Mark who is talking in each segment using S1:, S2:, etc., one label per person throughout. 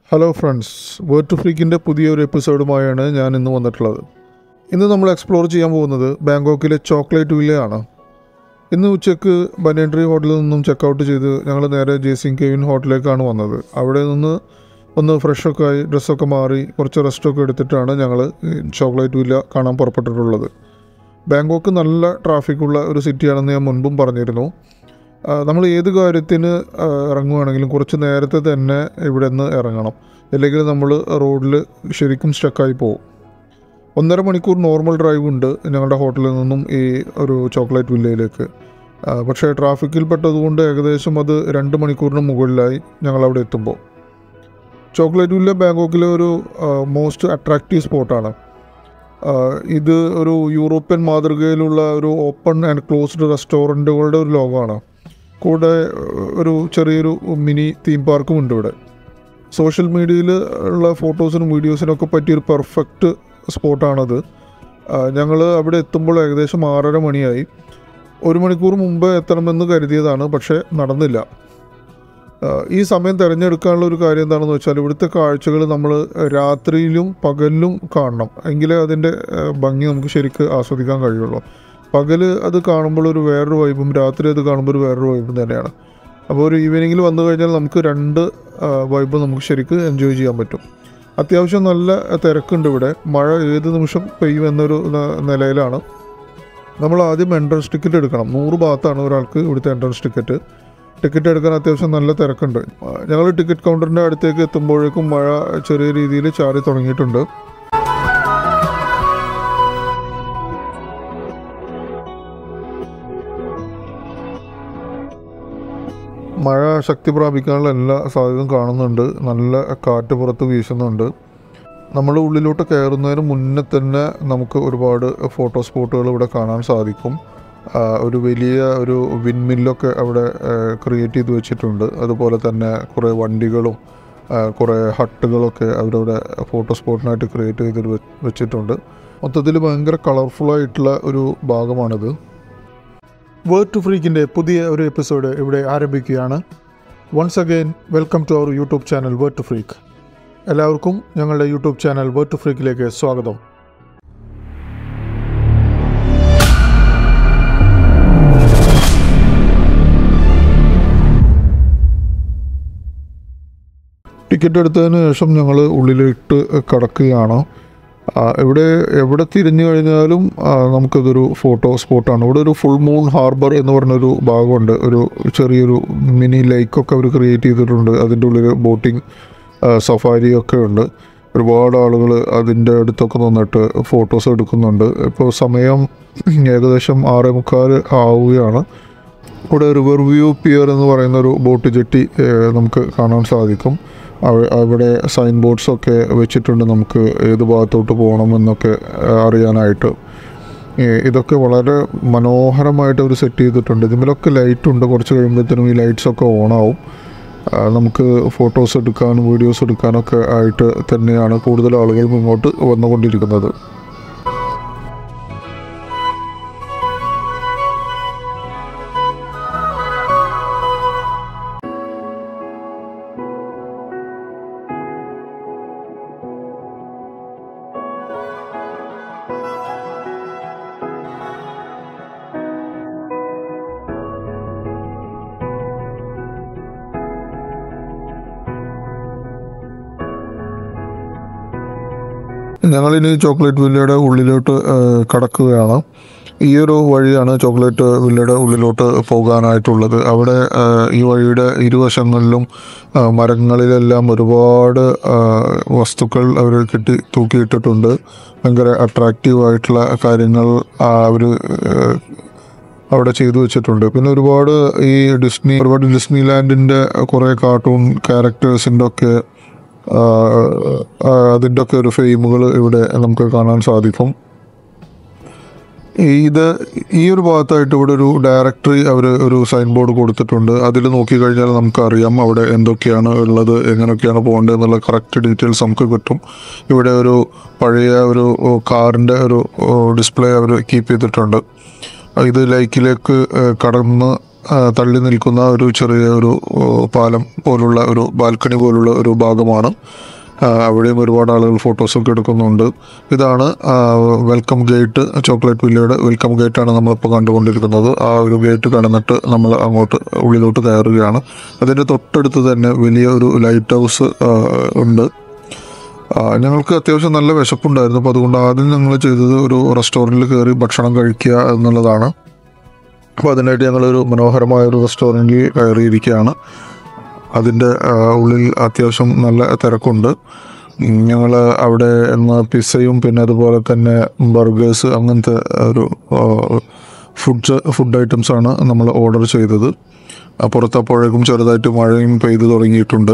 S1: Hello friends, word to ഫ്രീക്കിൻ്റെ പുതിയൊരു എപ്പിസോഡുമായാണ് ഞാൻ ഇന്ന് വന്നിട്ടുള്ളത്. ഇന്ന് നമ്മൾ എക്സ്പ്ലോർ ചെയ്യാൻ പോകുന്നത് ബാങ്കോക്കിലെ ചോക്ലേറ്റ് വില്ലയാണ്. ഇന്ന് ഉച്ചയ്ക്ക് ബനിയൻ ട്രീ ഹോട്ടലിൽ നിന്നും ചെക്കൗട്ട് ചെയ്ത് ഞങ്ങൾ നേരെ ജേസിംഗ് കെവിൻ ഹോട്ടലിലേക്കാണ് വന്നത്. അവിടെ നിന്ന് ഒന്ന് ഫ്രഷൊക്കെ ആയി ഡ്രസ്സൊക്കെ മാറി കുറച്ച് റെസ്റ്റൊക്കെ എടുത്തിട്ടാണ് ഞങ്ങൾ ചോക്ലേറ്റ് വില്ല കാണാൻ പുറപ്പെട്ടിട്ടുള്ളത്. ബാങ്കോക്ക് നല്ല ട്രാഫിക്കുള്ള ഒരു സിറ്റിയാണെന്ന് ഞാൻ മുൻപും പറഞ്ഞിരുന്നു. നമ്മൾ ഏത് കാര്യത്തിന് ഇറങ്ങുകയാണെങ്കിലും കുറച്ച് നേരത്തെ തന്നെ ഇവിടെ നിന്ന് ഇറങ്ങണം, അല്ലെങ്കിൽ നമ്മൾ റോഡിൽ ശരിക്കും സ്റ്റക്കായി പോകും. 1.5 മണിക്കൂർ നോർമൽ ഡ്രൈവ് ഉണ്ട് ഞങ്ങളുടെ ഹോട്ടലിൽ നിന്നും ഈ ഒരു ചോക്ലേറ്റ് വില്ലയിലേക്ക്. പക്ഷേ ട്രാഫിക്കിൽ പെട്ടതുകൊണ്ട് ഏകദേശം അത് 2 മണിക്കൂറിന് മുകളിലായി ഞങ്ങളവിടെ എത്തുമ്പോൾ. ചോക്ലേറ്റ് വില്ല ബാങ്കോക്കിലെ ഒരു മോസ്റ്റ് അട്രാക്റ്റീവ് സ്പോട്ടാണ്. ഇത് ഒരു യൂറോപ്യൻ മാതൃകയിലുള്ള ഒരു ഓപ്പൺ ആൻഡ് ക്ലോസ്ഡ് റെസ്റ്റോറൻറ്റുകളുടെ ഒരു ലോകമാണ്. കൂടെ ഒരു ചെറിയൊരു മിനി തീം പാർക്കും ഉണ്ട് ഇവിടെ. സോഷ്യൽ മീഡിയയിൽ ഉള്ള ഫോട്ടോസിനും വീഡിയോസിനൊക്കെ പറ്റിയൊരു പെർഫെക്റ്റ് സ്പോട്ടാണത്. ഞങ്ങൾ അവിടെ എത്തുമ്പോൾ ഏകദേശം 6:30 മണിയായി. 1 മണിക്കൂർ മുമ്പ് എത്തണമെന്ന് കരുതിയതാണ്, പക്ഷേ നടന്നില്ല. ഈ സമയം തിരഞ്ഞെടുക്കാനുള്ള ഒരു കാര്യം എന്താണെന്ന് വെച്ചാൽ, ഇവിടുത്തെ കാഴ്ചകൾ നമ്മൾ രാത്രിയിലും പകലിലും കാണണം, എങ്കിലേ അതിൻ്റെ ഭംഗി നമുക്ക് ശരിക്കും ആസ്വദിക്കാൻ കഴിയുള്ളൂ. പകൽ അത് കാണുമ്പോൾ ഒരു വേറൊരു വൈബും, രാത്രി അത് കാണുമ്പോൾ ഒരു വേറൊരു വൈബും തന്നെയാണ്. അപ്പോൾ ഒരു ഈവനിങ്ങിൽ വന്നു കഴിഞ്ഞാൽ നമുക്ക് 2 വൈബ് നമുക്ക് ശരിക്കും എൻജോയ് ചെയ്യാൻ പറ്റും. അത്യാവശ്യം നല്ല തിരക്കുണ്ട് ഇവിടെ. മഴ ഏത് നിമിഷം പെയ്യും എന്നൊരു നിലയിലാണ്. നമ്മൾ ആദ്യം എൻട്രൻസ് ടിക്കറ്റ് എടുക്കണം. 100 ബാത്താണ് ഒരാൾക്ക് ഇവിടുത്തെ എൻട്രൻസ് ടിക്കറ്റ് എടുക്കാൻ അത്യാവശ്യം നല്ല തിരക്കുണ്ട്. ഞങ്ങൾ ടിക്കറ്റ് കൗണ്ടറിൻ്റെ അടുത്തേക്ക് എത്തുമ്പോഴേക്കും മഴ ചെറിയ രീതിയിൽ ചാറി തുടങ്ങിയിട്ടുണ്ട്. മഴ ശക്തി പ്രാപിക്കാനുള്ള എല്ലാ സാധ്യതയും കാണുന്നുണ്ട്. നല്ല കാറ്റ് പുറത്ത് വീശുന്നുണ്ട്. നമ്മൾ ഉള്ളിലോട്ട് കയറുന്നതിന് മുന്നേ തന്നെ നമുക്ക് ഒരുപാട് ഫോട്ടോ സ്പോട്ടുകൾ ഇവിടെ കാണാൻ സാധിക്കും. ഒരു വലിയ ഒരു വിൻമില്ലൊക്കെ അവിടെ ക്രിയേറ്റ് ചെയ്ത് വെച്ചിട്ടുണ്ട്. അതുപോലെ തന്നെ കുറേ വണ്ടികളും കുറേ ഹട്ടുകളൊക്കെ അവരവിടെ ഫോട്ടോ സ്പോട്ടിനായിട്ട് ക്രിയേറ്റ് ചെയ്ത് വെച്ചിട്ടുണ്ട്. മൊത്തത്തിൽ ഭയങ്കര കളർഫുള്ളായിട്ടുള്ള ഒരു ഭാഗമാണിത്. വേർഡ് ടു ഫ്രീക്കിൻ്റെ പുതിയ ഒരു എപ്പിസോഡ് ഇവിടെ ആരംഭിക്കുകയാണ്. Once again welcome to our YouTube channel word to freak. എല്ലാവർക്കും ഞങ്ങളുടെ യൂട്യൂബ് ചാനൽ വേർഡ് ടു ഫ്രീക്കിലേക്ക് സ്വാഗതം. ടിക്കറ്റ് എടുത്തതിന് ശേഷം ഞങ്ങൾ ഉള്ളിലിട്ട് കടക്കുകയാണ്. എവിടെ തിരിഞ്ഞു കഴിഞ്ഞാലും നമുക്കിതൊരു ഫോട്ടോ സ്പോട്ടാണ്. ഇവിടെ ഒരു ഫുൾ മൂൺ ഹാർബർ എന്ന് പറഞ്ഞൊരു ഭാഗമുണ്ട്. ഒരു ചെറിയൊരു മിനി ലേക്കൊക്കെ അവർ ക്രിയേറ്റ് ചെയ്തിട്ടുണ്ട്. അതിൻ്റെ ഉള്ളിൽ ബോട്ടിങ് സഫാരിയൊക്കെ ഉണ്ട്. ഒരുപാട് ആളുകൾ അതിൻ്റെ അടുത്തൊക്കെ നിന്നിട്ട് ഫോട്ടോസ് എടുക്കുന്നുണ്ട്. ഇപ്പോൾ സമയം ഏകദേശം 6:45 ആവുകയാണ്. ഇവിടെ റിവർ വ്യൂ പിയർ എന്ന് പറയുന്നൊരു ബോട്ട് ജെട്ടി നമുക്ക് കാണാൻ സാധിക്കും. അവിടെ സൈൻ ബോർഡ്സൊക്കെ വെച്ചിട്ടുണ്ട് നമുക്ക് ഏത് ഭാഗത്തോട്ട് പോകണമെന്നൊക്കെ അറിയാനായിട്ട്. ഇതൊക്കെ വളരെ മനോഹരമായിട്ട് അവർ സെറ്റ് ചെയ്തിട്ടുണ്ട്. ഇതിലൊക്കെ ലൈറ്റുണ്ട്. കുറച്ച് കഴിയുമ്പോഴത്തേനും ഈ ലൈറ്റ്സൊക്കെ ഓണാവും. നമുക്ക് ഫോട്ടോസ് എടുക്കാനും വീഡിയോസ് എടുക്കാനൊക്കെ ആയിട്ട് തന്നെയാണ് കൂടുതൽ ആളുകളും ഇങ്ങോട്ട് വന്നുകൊണ്ടിരിക്കുന്നത്. ഞങ്ങളിനി ചോക്ലേറ്റ് വില്ലയുടെ ഉള്ളിലോട്ട് കടക്കുകയാണ്. ഈ ഒരു വഴിയാണ് ചോക്ലേറ്റ് വില്ലയുടെ ഉള്ളിലോട്ട് പോകാനായിട്ടുള്ളത്. അവിടെ ഈ വഴിയുടെ ഇരുവശങ്ങളിലും മരങ്ങളിലെല്ലാം ഒരുപാട് വസ്തുക്കൾ അവർ തൂക്കിയിട്ടിട്ടുണ്ട്. ഭയങ്കര അട്രാക്റ്റീവായിട്ടുള്ള കാര്യങ്ങൾ അവർ അവിടെ ചെയ്തു വെച്ചിട്ടുണ്ട്. പിന്നെ ഒരുപാട് ഡിസ്നി ലാൻഡിൻ്റെ കുറേ കാർട്ടൂൺ ക്യാരക്ടേഴ്സിൻ്റെ ഒക്കെ അതിൻ്റെ ഒക്കെ ഒരു ഫ്രെയിമുകൾ ഇവിടെ നമുക്ക് കാണാൻ സാധിക്കും. ഈ ഒരു ഭാഗത്തായിട്ട് ഇവിടെ ഒരു ഡയറക്ടറി അവർ ഒരു സൈൻ ബോർഡ് കൊടുത്തിട്ടുണ്ട്. അതിൽ നോക്കിക്കഴിഞ്ഞാൽ നമുക്കറിയാം അവിടെ എന്തൊക്കെയാണ് ഉള്ളത്, എങ്ങനെയൊക്കെയാണ് പോകേണ്ടത് എന്നുള്ള കറക്റ്റ് ഡീറ്റെയിൽസ് നമുക്ക് കിട്ടും. ഇവിടെ ഒരു പഴയ ഒരു കാറിൻ്റെ ഒരു ഡിസ്പ്ലേ അവർ കീപ്പ് ചെയ്തിട്ടുണ്ട്. ഇത് ലേക്കിലേക്ക് കടന്ന് തള്ളി നിൽക്കുന്ന ഒരു ചെറിയ ഒരു പാലം പോലുള്ള ഒരു ബാൽക്കണി പോലുള്ള ഒരു ഭാഗമാണ്. അവിടെയും ഒരുപാട് ആളുകൾ ഫോട്ടോസൊക്കെ എടുക്കുന്നുണ്ട്. ഇതാണ് വെൽക്കം ഗേറ്റ്, ചോക്ലേറ്റ് വില്ലയുടെ വെൽക്കം ഗേറ്റാണ് നമ്മളിപ്പോൾ കണ്ടുകൊണ്ടിരിക്കുന്നത്. ആ ഒരു ഗേറ്റ് കടന്നിട്ട് നമ്മൾ അങ്ങോട്ട് ഉള്ളിലോട്ട് കയറുകയാണ്. അതിൻ്റെ തൊട്ടടുത്ത് തന്നെ വലിയ ഒരു ലൈറ്റ് ഹൗസ് ഉണ്ട്. ഞങ്ങൾക്ക് അത്യാവശ്യം നല്ല വിശപ്പുണ്ടായിരുന്നു. അപ്പോൾ അതുകൊണ്ട് ആദ്യം ഞങ്ങൾ ചെയ്തത് ഒരു റെസ്റ്റോറൻറ്റിൽ കയറി ഭക്ഷണം കഴിക്കുക എന്നുള്ളതാണ്. അപ്പോൾ അതിനായിട്ട് ഞങ്ങളൊരു മനോഹരമായൊരു റെസ്റ്റോറൻറ്റിൽ കയറിയിരിക്കുകയാണ്. അതിൻ്റെ ഉള്ളിൽ അത്യാവശ്യം നല്ല തിരക്കുണ്ട്. ഞങ്ങൾ അവിടെ പിസ്സയും പിന്നെ അതുപോലെ തന്നെ ബർഗേഴ്സ് അങ്ങനത്തെ ഒരു ഫുഡ് ഐറ്റംസാണ് നമ്മൾ ഓർഡർ ചെയ്തത്. പുറത്തപ്പോഴേക്കും ചെറുതായിട്ട് മഴയും പെയ്തു തുടങ്ങിയിട്ടുണ്ട്.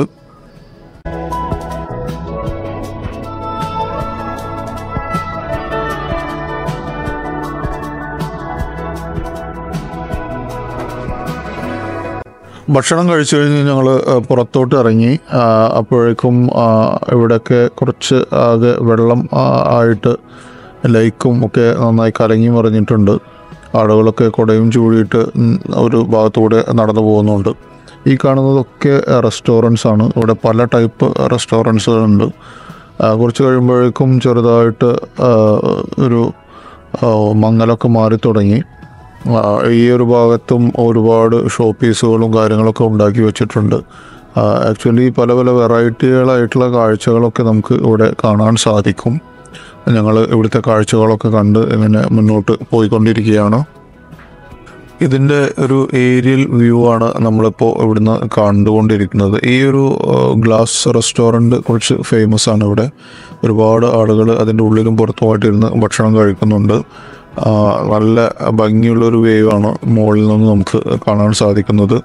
S1: ഭക്ഷണം കഴിച്ചു കഴിഞ്ഞ് ഞങ്ങൾ പുറത്തോട്ട് ഇറങ്ങി. അപ്പോഴേക്കും ഇവിടെയൊക്കെ കുറച്ച് ആകെ വെള്ളം ആയിട്ട് ലൈക്കും ഒക്കെ നന്നായി കലങ്ങി മറിഞ്ഞിട്ടുണ്ട്. ആളുകളൊക്കെ കുടയും ചൂടിയിട്ട് ഒരു ഭാഗത്തൂടെ നടന്നു പോകുന്നുണ്ട്. ഈ കാണുന്നതൊക്കെ റെസ്റ്റോറൻറ്റ്സ് ആണ്. ഇവിടെ പല ടൈപ്പ് റെസ്റ്റോറൻറ്റ്സുകളുണ്ട്. കുറച്ച് കഴിയുമ്പോഴേക്കും ചെറുതായിട്ട് ഒരു മങ്ങലൊക്കെ മാറി തുടങ്ങി. ഈ ഒരു ഭാഗത്തും ഒരുപാട് ഷോപ്പീസുകളും കാര്യങ്ങളൊക്കെ ഉണ്ടാക്കി വെച്ചിട്ടുണ്ട്. ആക്ച്വലി പല പല വെറൈറ്റികളായിട്ടുള്ള കാഴ്ചകളൊക്കെ നമുക്ക് ഇവിടെ കാണാൻ സാധിക്കും. ഞങ്ങൾ ഇവിടുത്തെ കാഴ്ചകളൊക്കെ കണ്ട് ഇങ്ങനെ മുന്നോട്ട് പോയിക്കൊണ്ടിരിക്കുകയാണ്. ഇതിൻ്റെ ഒരു ഏരിയൽ വ്യൂ ആണ് നമ്മളിപ്പോൾ ഇവിടുന്ന് കണ്ടുകൊണ്ടിരിക്കുന്നത്. ഈ ഒരു ഗ്ലാസ് റെസ്റ്റോറൻറ്റ് കുറച്ച് ഫേമസ് ആണ്. ഇവിടെ ഒരുപാട് ആളുകൾ അതിൻ്റെ ഉള്ളിലും പുറത്തുമായിട്ടിരുന്ന് ഭക്ഷണം കഴിക്കുന്നുണ്ട്. നല്ല ഭംഗിയുള്ളൊരു വേവാണ് മുകളിൽ നിന്ന് നമുക്ക് കാണാൻ സാധിക്കുന്നത്.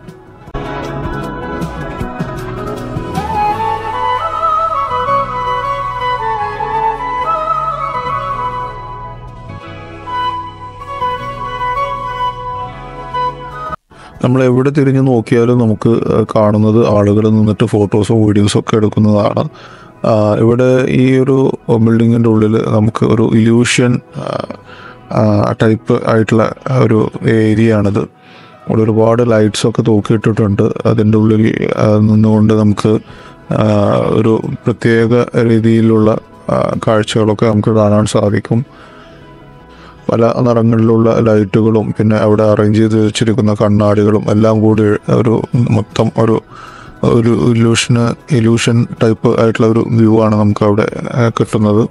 S1: നമ്മൾ എവിടെ തിരിഞ്ഞ് നോക്കിയാലും നമുക്ക് കാണുന്നത് ആളുകൾ നിന്നിട്ട് ഫോട്ടോസും വീഡിയോസും ഒക്കെ എടുക്കുന്നതാണ്. ഇവിടെ ഈ ഒരു ബിൽഡിങ്ങിൻ്റെ ഉള്ളിൽ നമുക്ക് ഒരു ഇല്യൂഷൻ ടൈപ്പ് ആയിട്ടുള്ള ഒരു ഏരിയ ആണിത്. ഇവിടെ ഒരുപാട് ലൈറ്റ്സൊക്കെ തൂക്കിയിട്ടിട്ടുണ്ട്. അതിൻ്റെ ഉള്ളിൽ നിന്നുകൊണ്ട് നമുക്ക് ഒരു പ്രത്യേക രീതിയിലുള്ള കാഴ്ചകളൊക്കെ നമുക്ക് കാണാൻ സാധിക്കും. പല നിറങ്ങളിലുള്ള ലൈറ്റുകളും പിന്നെ അവിടെ അറേഞ്ച് ചെയ്ത് വെച്ചിരിക്കുന്ന കണ്ണാടികളും എല്ലാം കൂടി ഒരു മൊത്തം ഒരു ഇല്യൂഷൻ ടൈപ്പ് ആയിട്ടുള്ള ഒരു വ്യൂ ആണ് നമുക്ക് അവിടെ കിട്ടുന്നത്.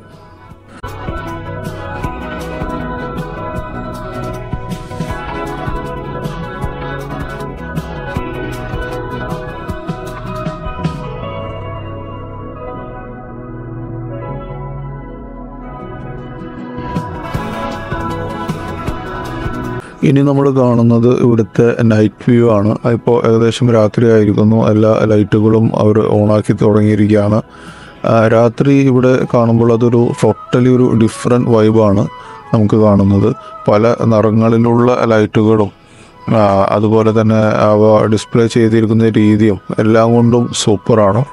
S1: ഇനി നമ്മൾ കാണുന്നത് ഇവിടുത്തെ നൈറ്റ് വ്യൂ ആണ്. ഇപ്പോൾ ഏകദേശം രാത്രി ആയിരിക്കുന്നു. എല്ലാ ലൈറ്റുകളും അവർ ഓണാക്കി തുടങ്ങിയിരിക്കുകയാണ്. രാത്രി ഇവിടെ കാണുമ്പോൾ അതൊരു ടോട്ടലി ഒരു ഡിഫറെൻറ്റ് വൈബാണ് നമുക്ക് കാണുന്നത്. പല നിറങ്ങളിലുള്ള ലൈറ്റുകളും അതുപോലെ തന്നെ അവ ഡിസ്പ്ലേ ചെയ്തിരിക്കുന്ന രീതിയും എല്ലാം കൊണ്ടും സൂപ്പറാണ്.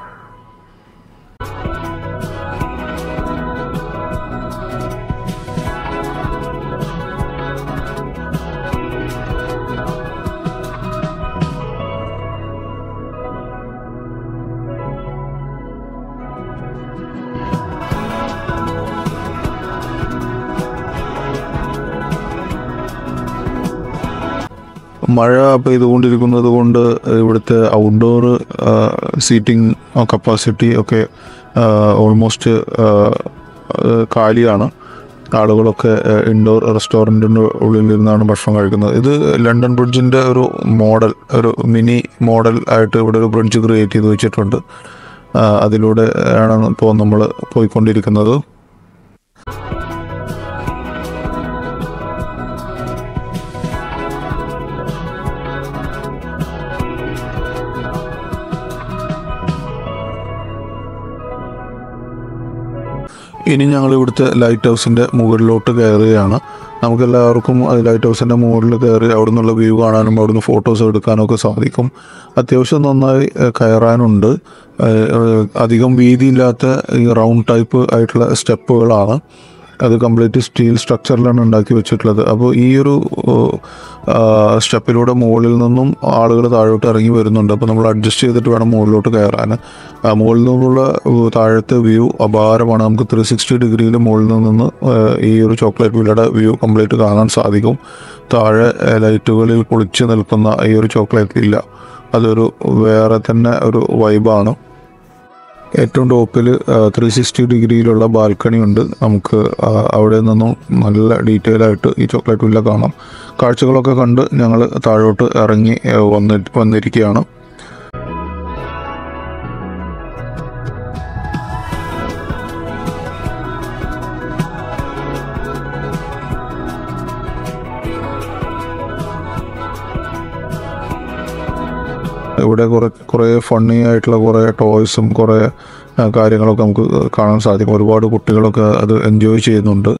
S1: മഴ പെയ്തുകൊണ്ടിരിക്കുന്നത് കൊണ്ട് ഇവിടുത്തെ ഔട്ട്ഡോർ സീറ്റിംഗ് കപ്പാസിറ്റി ഒക്കെ ഓൾമോസ്റ്റ് കാലിയാണ്. ആളുകളൊക്കെ ഇൻഡോർ റെസ്റ്റോറൻറ്റിൻ്റെ ഉള്ളിലിരുന്നാണ് ഭക്ഷണം കഴിക്കുന്നത്. ഇത് ലണ്ടൻ ബ്രിഡ്ജിൻ്റെ ഒരു മിനി മോഡൽ ആയിട്ട് ഇവിടെ ഒരു ബ്രിഡ്ജ് ക്രിയേറ്റ് ചെയ്ത് വെച്ചിട്ടുണ്ട്. അതിലൂടെ ആണ് ഇപ്പോൾ നമ്മൾ പോയിക്കൊണ്ടിരിക്കുന്നത്. ഇനി ഞങ്ങൾ ഇവിടുത്തെ ലൈറ്റ് ഹൗസിൻ്റെ മുകളിലോട്ട് കയറുകയാണ്. നമുക്കെല്ലാവർക്കും ലൈറ്റ് ഹൗസിൻ്റെ മുകളിൽ കയറി അവിടെ നിന്നുള്ള വ്യൂ കാണാനും അവിടെ നിന്ന് ഫോട്ടോസ് എടുക്കാനും ഒക്കെ സാധിക്കും. അത്യാവശ്യം നന്നായി കയറാനുണ്ട്. അധികം വീതിയില്ലാത്ത ഈ റൗണ്ട് ടൈപ്പ് ആയിട്ടുള്ള സ്റ്റെപ്പുകളാണ്. അത് കംപ്ലീറ്റ് സ്റ്റീൽ സ്ട്രക്ചറിലാണ് ഉണ്ടാക്കി വെച്ചിട്ടുള്ളത്. അപ്പോൾ ഈ ഒരു സ്റ്റെപ്പിലൂടെ മുകളിൽ നിന്നും ആളുകൾ താഴോട്ട് ഇറങ്ങി വരുന്നുണ്ട്. അപ്പോൾ നമ്മൾ അഡ്ജസ്റ്റ് ചെയ്തിട്ട് വേണം മുകളിലോട്ട് കയറാൻ. മുകളിൽ നിന്നുള്ള താഴത്തെ വ്യൂ അപാരമാണ്. നമുക്ക് 360 ഡിഗ്രിയിൽ മുകളിൽ നിന്ന് ഈ ഒരു ചോക്ലേറ്റ് വില്ലയുടെ വ്യൂ കംപ്ലീറ്റ് കാണാൻ സാധിക്കും. താഴെ ലൈറ്റുകളിൽ കുളിച്ച് നിൽക്കുന്ന ഈ ഒരു ചോക്ലേറ്റ് വില്ല അതൊരു വേറെ തന്നെ ഒരു വൈബാണ്. ഏറ്റവും ടോപ്പിൽ 360 ഡിഗ്രിയിലുള്ള ബാൽക്കണി ഉണ്ട്. നമുക്ക് അവിടെ നിന്നും നല്ല ഡീറ്റെയിൽ ആയിട്ട് ഈ ചോക്ലേറ്റ് വില്ല കാണാം. കാഴ്ചകളൊക്കെ കണ്ട് ഞങ്ങൾ താഴോട്ട് ഇറങ്ങി വന്നിരിക്കുകയാണ്. ഇവിടെ കുറേ ഫണ്ണി ആയിട്ടുള്ള കുറേ ടോയ്സും കുറേ കാര്യങ്ങളൊക്കെ നമുക്ക് കാണാൻ സാധിക്കും. ഒരുപാട് കുട്ടികളൊക്കെ അത് എൻജോയ് ചെയ്യുന്നുണ്ട്.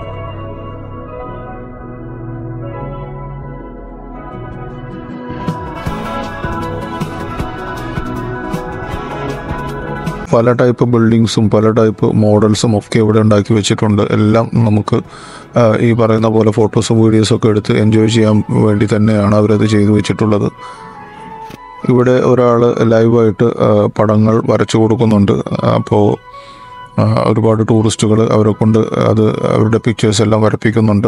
S1: പല ടൈപ്പ് ബിൽഡിങ്സും പല ടൈപ്പ് മോഡൽസും ഒക്കെ ഇവിടെ ഉണ്ടാക്കി വെച്ചിട്ടുണ്ട്. എല്ലാം നമുക്ക് ഈ പറയുന്ന പോലെ ഫോട്ടോസും വീഡിയോസും ഒക്കെ എടുത്ത് എൻജോയ് ചെയ്യാൻ വേണ്ടി തന്നെയാണ് അവരത് ചെയ്തു വെച്ചിട്ടുള്ളത്. ഇവിടെ ഒരാൾ ലൈവായിട്ട് പടങ്ങൾ വരച്ചു കൊടുക്കുന്നുണ്ട്. അപ്പോൾ ഒരുപാട് ടൂറിസ്റ്റുകൾ അവരെ കൊണ്ട് അത് അവരുടെ പിക്ചേഴ്സ് എല്ലാം വരപ്പിക്കുന്നുണ്ട്.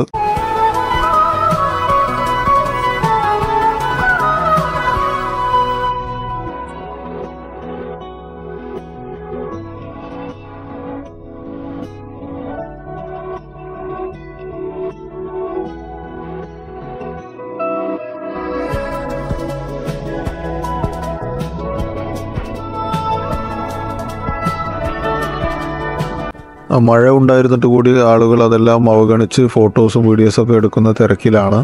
S1: മഴ ഉണ്ടായിരുന്നിട്ട് കൂടി ആളുകൾ അതെല്ലാം അവഗണിച്ച് ഫോട്ടോസും വീഡിയോസൊക്കെ എടുക്കുന്ന തിരക്കിലാണ്.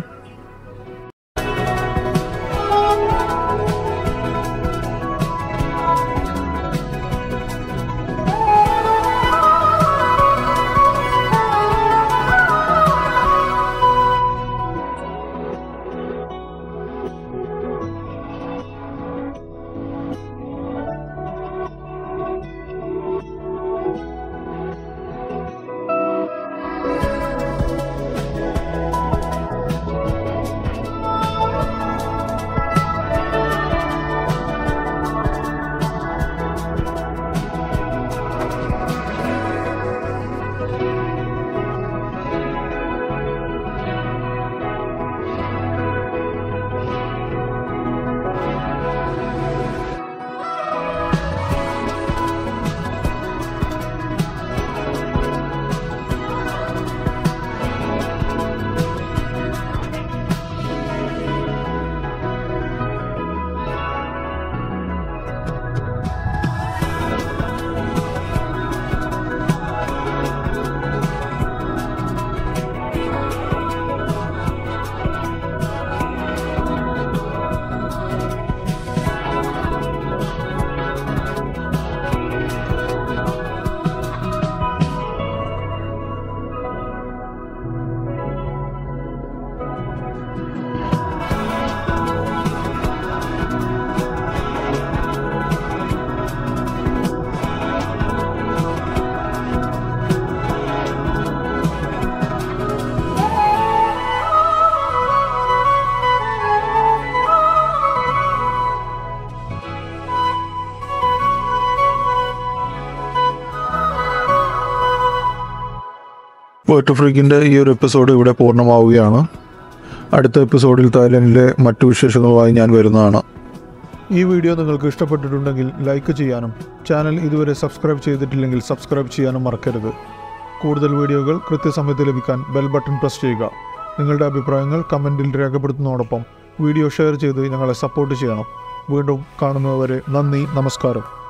S1: പോയട്രി ഫ്രീക്കിൻ്റെ ഈ ഒരു എപ്പിസോഡ് ഇവിടെ പൂർണ്ണമാവുകയാണ്. അടുത്ത എപ്പിസോഡിൽ തായ്ലൻഡിലെ മറ്റു വിശേഷങ്ങളുമായി ഞാൻ വരുന്നതാണ്. ഈ വീഡിയോ നിങ്ങൾക്ക് ഇഷ്ടപ്പെട്ടിട്ടുണ്ടെങ്കിൽ ലൈക്ക് ചെയ്യാനും ചാനൽ ഇതുവരെ സബ്സ്ക്രൈബ് ചെയ്തിട്ടില്ലെങ്കിൽ സബ്സ്ക്രൈബ് ചെയ്യാനും മറക്കരുത്. കൂടുതൽ വീഡിയോകൾ കൃത്യസമയത്ത് ലഭിക്കാൻ ബെൽ ബട്ടൺ പ്രസ് ചെയ്യുക. നിങ്ങളുടെ അഭിപ്രായങ്ങൾ കമൻറ്റിൽ രേഖപ്പെടുത്തുന്നതോടൊപ്പം വീഡിയോ ഷെയർ ചെയ്ത് ഞങ്ങളെ സപ്പോർട്ട് ചെയ്യണം. വീണ്ടും കാണുന്നതുവരെ നന്ദി, നമസ്കാരം.